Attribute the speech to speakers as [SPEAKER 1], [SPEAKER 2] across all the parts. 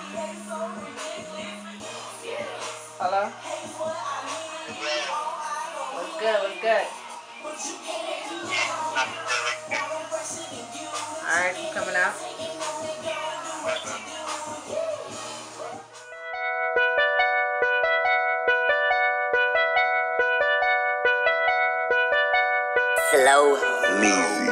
[SPEAKER 1] Hello? What's good? What's good? Alright, you coming out?
[SPEAKER 2] Slow music.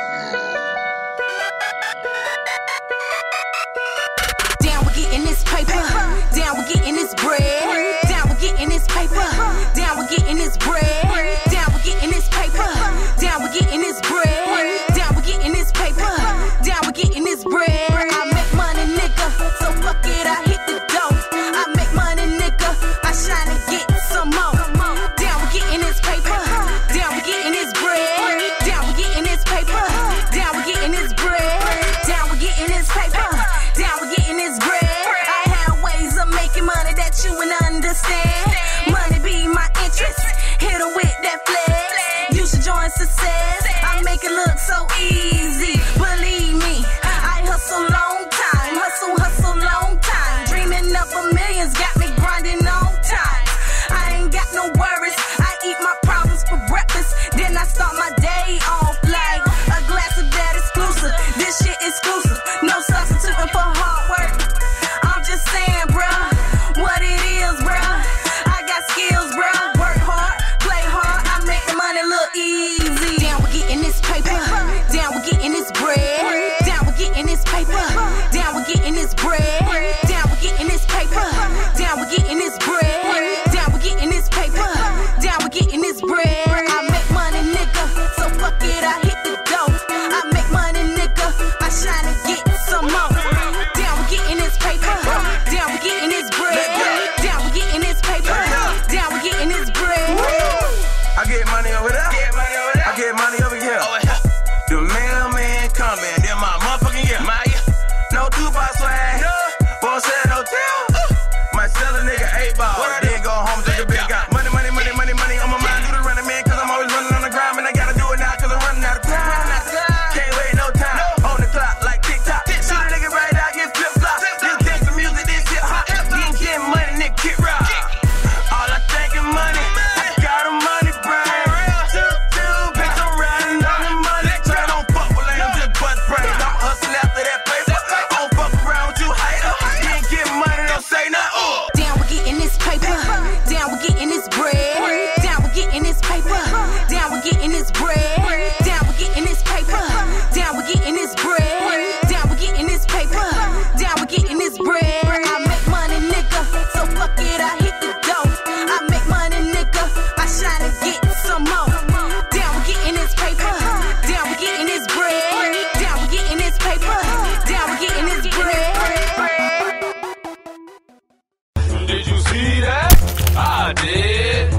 [SPEAKER 3] Down with getting this paper, down with getting this bread, down with getting this paper, down with getting this bread, down with getting this paper, down with getting this bread, down with getting this paper, down with getting this bread. I make money, nigga, so fuck it, I hit the dough. I make money, nigga, I shine and get some more. Down with getting this paper, down with getting this bread, down with getting this paper, down with getting this bread, down with getting this paper, down with getting this bread. I have ways of making money that you wouldn't understand. Money be my interest, hit her with that flex. You should join success, I make it look so easy. Believe me, I hustle long time, hustle long time. Dreaming up a millions, got me grinding all time. I ain't got no worries, I eat my problems for breakfast, then I start my day off like a glass of that exclusive. This shit exclusive, no substituting for hard work. I'm just saying, bruh, what it is, bruh. I got skills, bruh. Work hard, play hard, I make the money look easy. Down with getting this paper, down with getting this bread, down with getting this paper, down with getting this bread, down with getting this paper, down with getting this bread, down with getting this paper, down with getting this bread. I make money, nigga, so fuck it, I hit the dough. I make money, nigga, I shine and get some more. Down with getting this paper, down with getting this bread, down with getting this paper, down with getting this bread.
[SPEAKER 4] I get money over there, I get money over here. The mailman coming, then my motherfucking year. No Tupac swag, boy said